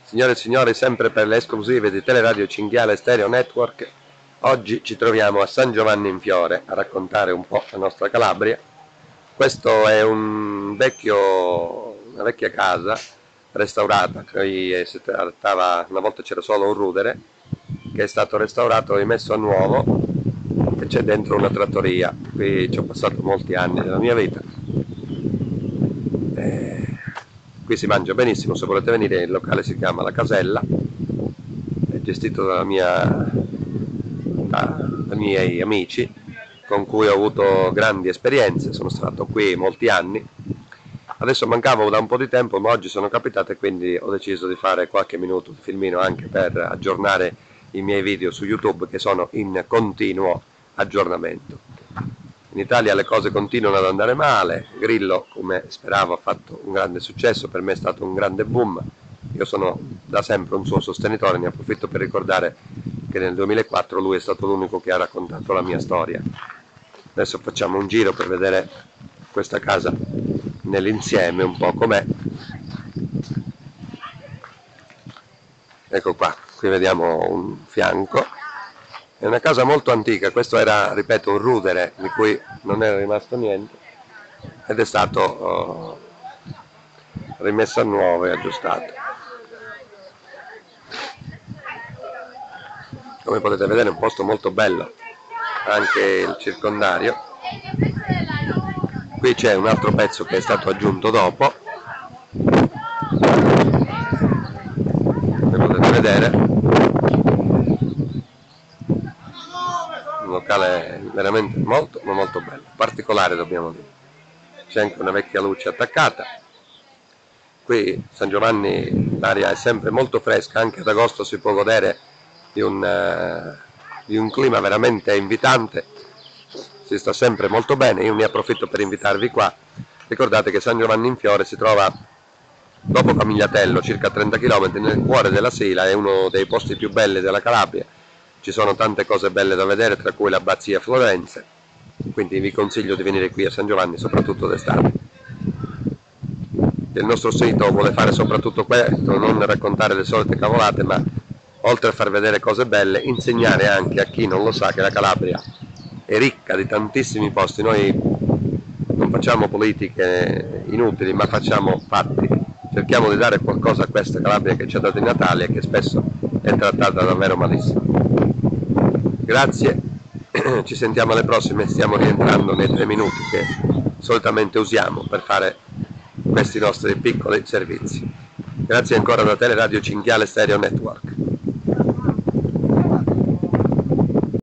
Signore e signori, sempre per le esclusive di Teleradio Cinghiale Stereo Network, oggi ci troviamo a San Giovanni in Fiore a raccontare un po' la nostra Calabria. Questo è una vecchia casa restaurata, una volta c'era solo un rudere, che è stato restaurato e messo a nuovo, e c'è dentro una trattoria. Qui ci ho passato molti anni della mia vita. Qui si mangia benissimo, se volete venire il locale si chiama La Casella, è gestito dai miei amici con cui ho avuto grandi esperienze, sono stato qui molti anni. Adesso mancavo da un po' di tempo, ma oggi sono capitato e quindi ho deciso di fare qualche minuto di filmino anche per aggiornare i miei video su YouTube, che sono in continuo aggiornamento. In Italia le cose continuano ad andare male, Grillo, come speravo, ha fatto un grande successo, per me è stato un grande boom, io sono da sempre un suo sostenitore, ne approfitto per ricordare che nel 2004 lui è stato l'unico che ha raccontato la mia storia. Adesso facciamo un giro per vedere questa casa nell'insieme un po' com'è. Ecco qua, qui vediamo un fianco. È una casa molto antica, questo era, ripeto, un rudere di cui non era rimasto niente ed è stato rimesso a nuovo e aggiustato. Come potete vedere è un posto molto bello, anche il circondario. Qui c'è un altro pezzo che è stato aggiunto dopo, come potete vedere. Un locale veramente molto ma molto bello, particolare dobbiamo dire. C'è anche una vecchia luce attaccata. Qui San Giovanni l'aria è sempre molto fresca, anche ad agosto si può godere di un clima veramente invitante, si sta sempre molto bene. Io ne approfitto per invitarvi qua. Ricordate che San Giovanni in Fiore si trova dopo Camigliatello, circa 30 km nel cuore della Sila, è uno dei posti più belli della Calabria. Ci sono tante cose belle da vedere, tra cui l'abbazia Florenze, quindi vi consiglio di venire qui a San Giovanni, soprattutto d'estate. Il nostro sito vuole fare soprattutto questo, non raccontare le solite cavolate, ma oltre a far vedere cose belle, insegnare anche a chi non lo sa che la Calabria è ricca di tantissimi posti. Noi non facciamo politiche inutili, ma facciamo fatti. Cerchiamo di dare qualcosa a questa Calabria che ci ha dato i Natali e che spesso è trattata davvero malissimo. Grazie, ci sentiamo alle prossime, stiamo rientrando nei 3 minuti che solitamente usiamo per fare questi nostri piccoli servizi. Grazie ancora da Teleradio Cinghiale Stereo Network.